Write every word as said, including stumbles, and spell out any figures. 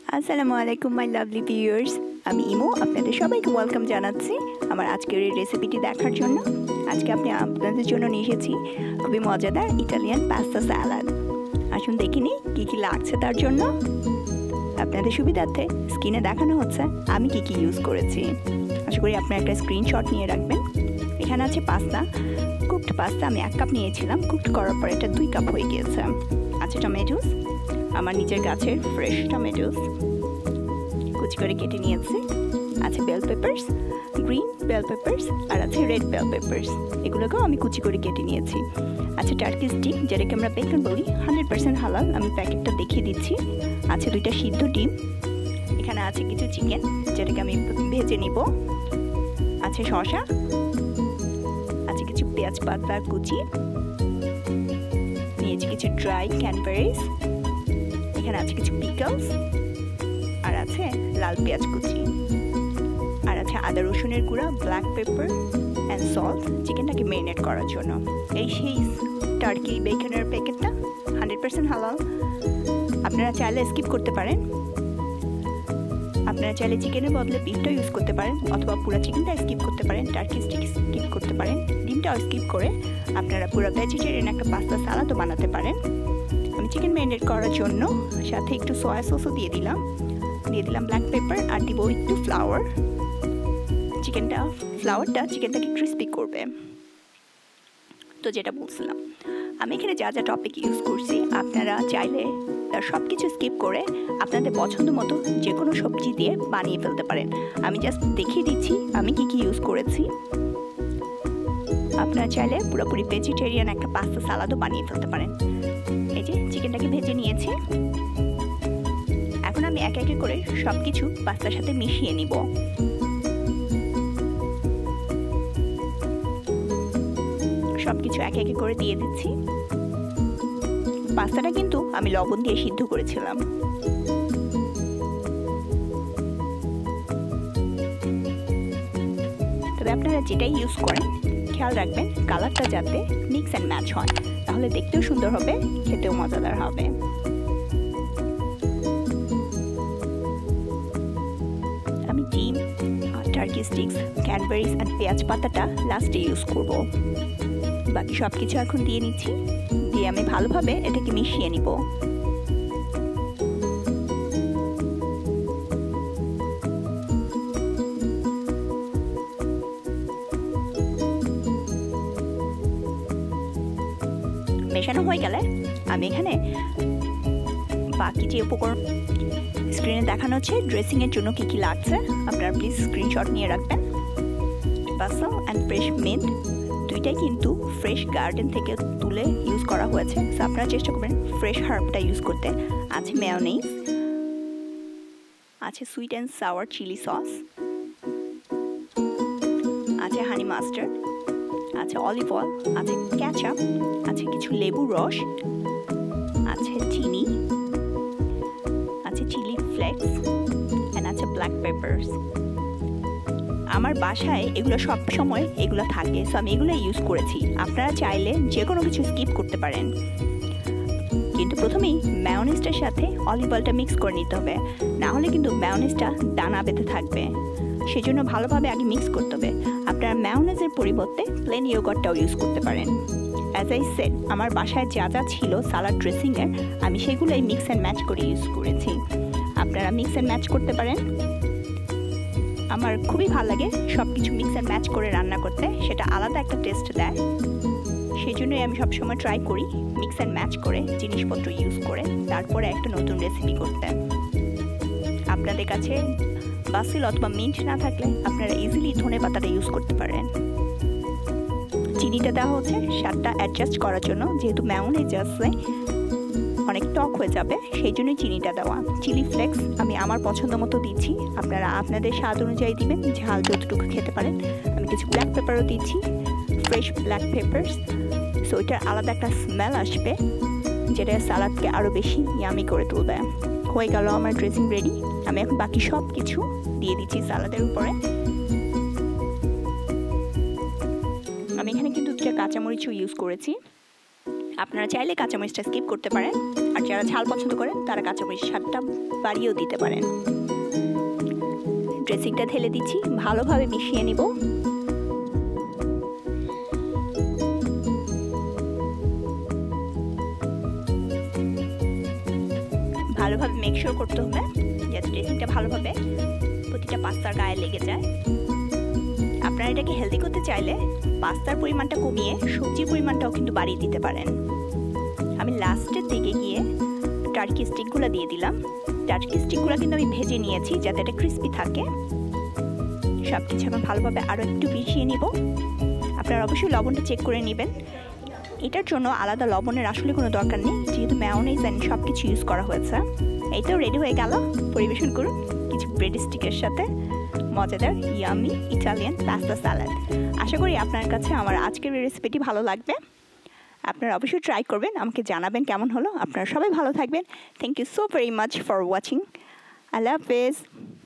আসসালামু আলাইকুম my lovely viewers, আমি ইমো আপনাদের সবাইকে ওয়েলকাম জানাচ্ছি আমার আজকের এই রেসিপিটি দেখার জন্য। আজকে আপনি আপনাদের জন্য নিয়ে এসেছি খুবই মজাদার ইটালিয়ান পাস্তা স্যালাড। আসুন দেখিনি কী কী লাগছে তার জন্য। আপনাদের সুবিধার্থে স্ক্রিনে দেখানো হচ্ছে আমি কী কী ইউজ করেছি। আশা করি আপনারা একটা স্ক্রিনশট নিয়ে রাখবেন। এখানে আছে পাস্তা, কুকড পাস্তা আমি এক কাপ নিয়েছিলাম, কুকড করার পর এটা দুই কাপ হয়ে গিয়েছে। আছে টমেটোস, আমার নিজের গাছের ফ্রেশ টমেটোস কুচি করে কেটে নিয়েছি। আছে bell peppers, green bell peppers আর আছে রেড বেল পেপারস, এগুলোকেও আমি কুচি করে কেটে নিয়েছি। আছে টার্কি স্টিক, যেটাকে আমরা বেকন বলি, হান্ড্রেড পার্সেন্ট হালাল, আমি প্যাকেটটা দেখিয়ে দিচ্ছি। আছে দুইটা সিদ্ধ ডিম। এখানে আছে কিছু চিকেন, যেটাকে আমি ভেজে নিব। আছে শসা, আছে কিছু পেঁয়াজ পাতা কুচি, নিয়েছি কিছু ড্রাই ক্যানবেরিজ, এখানে আছে কিছু পিকলস, আর আছে লাল পেঁয়াজ কুচি, আর আছে আদা রসুনের গুঁড়া, ব্ল্যাক পেপার অ্যান্ড সল্ট চিকেনটাকে ম্যারিনেট করার জন্য। এই সেই টার্কি বেকনের প্যাকেটটা, হান্ড্রেড পার্সেন্ট হালাল। আপনারা চাইলে স্কিপ করতে পারেন, আপনারা চাইলে চিকেনের বদলে বিফটা ইউজ করতে পারেন, অথবা পুরো চিকেনটা স্কিপ করতে পারেন, টার্কি স্টিক স্কিপ করতে পারেন, ডিমটাও স্কিপ করে আপনারা পুরো ভেজিটেরিয়ান একটা পাস্তা সালাদও বানাতে পারেন। আমি চিকেন ম্যারিনেট করার জন্য সাথে একটু সয়া সসও দিয়ে দিলাম, দিয়ে দিলাম ব্ল্যাক পেপার, আর দিব একটু ফ্লাওয়ার। চিকেনটা ফ্লাওয়ারটা চিকেনটাকে ক্রিস্পি করবে। তো যেটা বলছিলাম, আমি এখানে যা যা টপিক ইউজ করছি আপনারা চাইলে তার সব কিছু স্কিপ করে আপনাদের পছন্দ মতো যে কোনো সবজি দিয়ে বানিয়ে ফেলতে পারেন। আমি জাস্ট দেখিয়ে দিচ্ছি আমি কি কি ইউজ করেছি। আপনারা চাইলে পুরোপুরি ভেজিটেরিয়ান একটা পাস্তা সালাদও বানিয়ে ফেলতে পারেন। এই যে চিকেনটাকে ভেজে নিয়েছি, এখন আমি এক একে করে সব কিছু পাস্তার সাথে মিশিয়ে নিব। সব কিছু এক একে করে দিয়ে দিচ্ছি। পাস্তাটা কিন্তু আমি লবণ দিয়ে সিদ্ধ করেছিলাম। তবে আপনারা যেটাই ইউজ করেন খেয়াল রাখবেন কালারটা যাতে মিক্স অ্যান্ড ম্যাচ হয়, তাহলে দেখতেও সুন্দর হবে, খেতেও মজাদার হবে। আমি ডিম, টার্কি স্টিক্স, ক্যানবেরিজ অ্যান্ড পেঁয়াজ পাতাটা লাস্টে ইউজ করব। বাকি সব কিছু এখন দিয়ে নিচ্ছি, দিয়ে আমি ভালোভাবে এটাকে মিশিয়ে নিব। মেশানো হয়ে গেলে আমি এখানে বাকি যে উপকরণ স্ক্রিনে দেখানো হচ্ছে ড্রেসিংয়ের জন্য কী কী লাগছে আপনারা প্লিজ স্ক্রিনশট নিয়ে রাখবেন। বাসাল অ্যান্ড ফ্রেশ মিন্ট দুইটাই কিন্তু ফ্রেশ গার্ডেন থেকে তুলে ইউজ করা হয়েছে, সো আপনারা চেষ্টা করবেন ফ্রেশ হার্বটা ইউজ করতে। আছে মেয়োনিজ, আছে sweet and sour chilli sauce, আছে হানি মাস্টার্ড, আছে অলিভ অয়েল, আছে ক্যাচআপ, আছে কিছু লেবু রস, আছে চিনি, আছে চিলি ফ্লেক্স অ্যান্ড আছে ব্ল্যাক পেপারস। আমার বাসায় এগুলো সব সময় এগুলো থাকে, সো আমি এগুলো ইউজ করেছি। আপনারা চাইলে যে কোনো কিছু স্কিপ করতে পারেন, কিন্তু প্রথমেই ম্যায়োনিজটার সাথে অলিভ অয়েলটা মিক্স করে নিতে হবে, না হলে কিন্তু ম্যায়োনিজটা দানা বেঁধে থাকবে। সেজন্য ভালোভাবে আগে মিক্স করতে হবে। আপনারা ম্যায়োনিজের পরিবর্তে প্লেন ইয়োগার্টটাও ইউজ করতে পারেন। অ্যাজ আই সেড, আমার বাসায় যা যা ছিল সালাড ড্রেসিংয়ের আমি সেগুলোই মিক্স অ্যান্ড ম্যাচ করে ইউজ করেছি। আপনারা মিক্স অ্যান্ড ম্যাচ করতে পারেন। আমার খুবই ভালো লাগে সব কিছু মিক্স অ্যান্ড ম্যাচ করে রান্না করতে, সেটা আলাদা একটা টেস্ট দেয়। সেই জন্যই আমি সবসময় ট্রাই করি মিক্স অ্যান্ড ম্যাচ করে জিনিসপত্র ইউজ করে তারপরে একটা নতুন রেসিপি করতে। আপনাদের কাছে বাসিল অথবা মিন্ট না থাকলে আপনারা ইজিলি ধনে পাতাটা ইউজ করতে পারেন। চিনিটা দেওয়া হচ্ছে স্বাদটা অ্যাডজাস্ট করার জন্য, যেহেতু ম্যায়োনিজ আছে অনেক টক হয়ে যাবে, সেই জন্যই চিনিটা দেওয়া। চিলি ফ্লেক্স আমি আমার পছন্দ মতো দিচ্ছি, আপনারা আপনাদের স্বাদ অনুযায়ী দিবেন, ঝাল যতটুকু খেতে পারেন। আমি কিছু ব্ল্যাক পেপারও দিচ্ছি, ফ্রেশ ব্ল্যাক পেপারস, সো এটার আলাদা একটা স্মেল আসবে যেটা সালাদকে আরও বেশি ইয়ামি করে তুলবে। হয়ে গেল আমার ড্রেসিং রেডি। আমি এখন বাকি সব কিছু দিয়ে দিচ্ছি সালাদের উপরে। আমি এখানে কিন্তু দুটা কাঁচামরিচও ইউজ করেছি, আপনারা চাইলে কাঁচামরিচটা স্কিপ করতে পারেন, আর যারা ঝাল পছন্দ করেন তারা কাঁচামরিচ স্বাদটা বাড়িয়েও দিতে পারেন। ড্রেসিংটা ঢেলে দিচ্ছি, ভালোভাবে মিশিয়ে নিব। ভালোভাবে মেকশিওর করতে হবে যাতে ড্রেসিংটা ভালোভাবে প্রতিটা পাস্তার গায়ে লেগে যায়। আপনারা এটাকে হেলদি করতে চাইলে পাস্তার পরিমাণটা কমিয়ে সবজির পরিমাণটাও কিন্তু বাড়িয়ে দিতে পারেন। আমি লাস্টের দিকে গিয়ে টার্কি স্টিকগুলো দিয়ে দিলাম। টার্কি স্টিকগুলো কিন্তু আমি ভেজে নিয়েছি যাতে এটা ক্রিস্পি থাকে। সব কিছু আমি ভালোভাবে আরও একটু মিশিয়ে নিব। আপনারা অবশ্যই লবণটা চেক করে নেবেন। এটার জন্য আলাদা লবণের আসলে কোনো দরকার নেই, যেহেতু ম্যায়োনিজ অ্যান্ড সব কিছু ইউজ করা হয়েছে। এইটাও রেডি হয়ে গেল। পরিবেশন করুন কিছু ব্রেড স্টিকের সাথে মজাদার ইয়ামি ইটালিয়ান পাস্তা স্যালাড। আশা করি আপনার কাছে আমার আজকের রেসিপিটি ভালো লাগবে। আপনারা অবশ্যই ট্রাই করবেন, আমাকে জানাবেন কেমন হলো। আপনারা সবাই ভালো থাকবেন। Thank you so very much for watching. আল্লাহ হাফেজ।